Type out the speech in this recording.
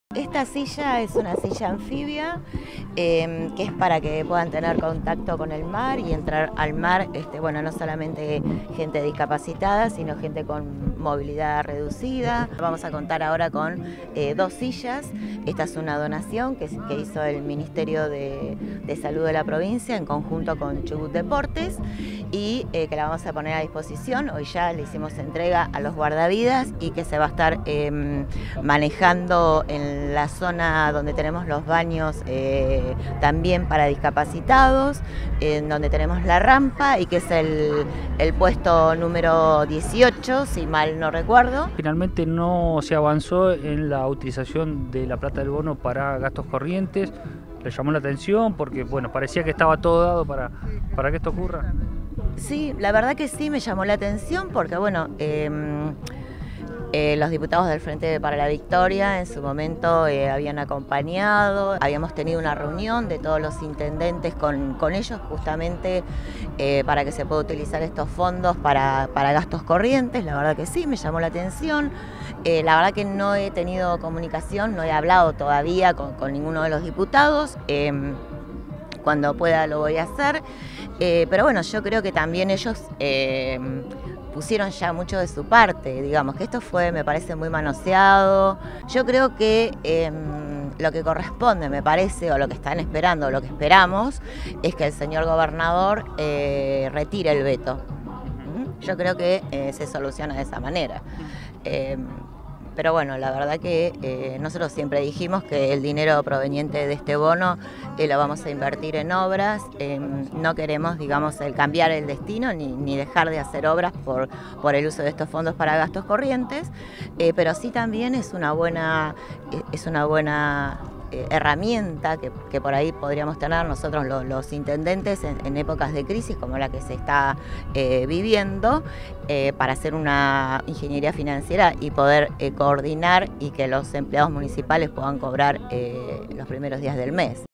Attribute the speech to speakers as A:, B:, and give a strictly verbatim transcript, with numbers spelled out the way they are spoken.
A: Esta silla es una silla anfibia eh, que es para que puedan tener contacto con el mar y entrar al mar, este, bueno, no solamente gente discapacitada, sino gente con movilidad reducida. Vamos a contar ahora con eh, dos sillas. Esta es una donación que, que hizo el Ministerio de, de Salud de la provincia en conjunto con Chubut Deportes y eh, que la vamos a poner a disposición. Hoy ya le hicimos entrega a los guardavidas y que se va a estar eh, manejando en la zona donde tenemos los baños eh, también para discapacitados, en donde tenemos la rampa y que es el, el puesto número dieciocho, si mal no recuerdo.
B: Finalmente no se avanzó en la utilización de la plata del bono para gastos corrientes. Le llamó la atención porque bueno, parecía que estaba todo dado para, para que esto ocurra.
A: Sí, la verdad que sí me llamó la atención porque bueno, eh, Eh, los diputados del Frente para la Victoria en su momento eh, habían acompañado, habíamos tenido una reunión de todos los intendentes con, con ellos justamente eh, para que se pueda utilizar estos fondos para, para gastos corrientes. La verdad que sí, me llamó la atención. Eh, la verdad que no he tenido comunicación, no he hablado todavía con, con ninguno de los diputados. Eh, cuando pueda lo voy a hacer, eh, pero bueno, yo creo que también ellos eh, pusieron ya mucho de su parte, digamos, que esto fue, me parece, muy manoseado. Yo creo que eh, lo que corresponde, me parece, o lo que están esperando, o lo que esperamos, es que el señor gobernador eh, retire el veto. Yo creo que eh, se soluciona de esa manera. Eh, Pero bueno, la verdad que eh, nosotros siempre dijimos que el dinero proveniente de este bono eh, lo vamos a invertir en obras. Eh, no queremos, digamos, el cambiar el destino ni, ni dejar de hacer obras por, por el uso de estos fondos para gastos corrientes, eh, pero sí también es una buena, es una buena eh, herramienta que, que por ahí podríamos tener nosotros los, los intendentes en, en épocas de crisis como la que se está eh, viviendo, eh, para hacer una ingeniería financiera y poder eh, coordinar y que los empleados municipales puedan cobrar eh, los primeros días del mes.